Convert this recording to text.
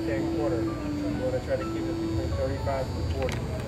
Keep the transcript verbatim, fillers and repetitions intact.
can quarter. You want to try to keep it between thirty-five and forty.